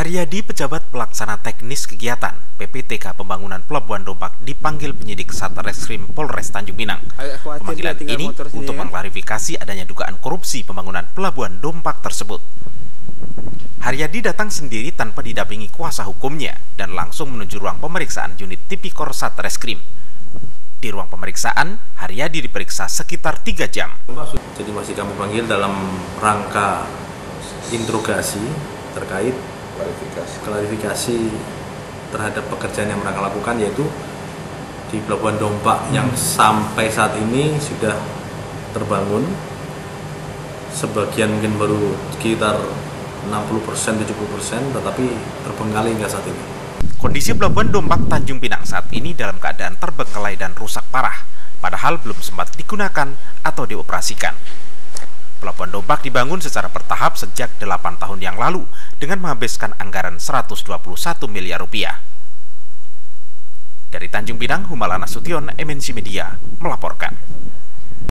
Haryadi, pejabat pelaksana teknis kegiatan PPTK Pembangunan Pelabuhan Dompak, dipanggil penyidik Satreskrim Polres Tanjung Pinang. Pemanggilan ini untuk mengklarifikasi adanya dugaan korupsi pembangunan Pelabuhan Dompak tersebut. Haryadi datang sendiri tanpa didampingi kuasa hukumnya dan langsung menuju ruang pemeriksaan unit Tipikor Satreskrim. Di ruang pemeriksaan, Haryadi diperiksa sekitar 3 jam. Jadi masih kami panggil dalam rangka interogasi terkait klarifikasi terhadap pekerjaan yang mereka lakukan, yaitu di Pelabuhan Dompak yang sampai saat ini sudah terbangun, sebagian mungkin baru sekitar 60%-70%, tetapi terbengkalai hingga saat ini. Kondisi Pelabuhan Dompak Tanjung Pinang saat ini dalam keadaan terbengkalai dan rusak parah, padahal belum sempat digunakan atau dioperasikan. Pelabuhan Dompak dibangun secara bertahap sejak 8 tahun yang lalu dengan menghabiskan anggaran 121 miliar rupiah. Dari Tanjung Pinang, Humalana Sution, MNC Media melaporkan.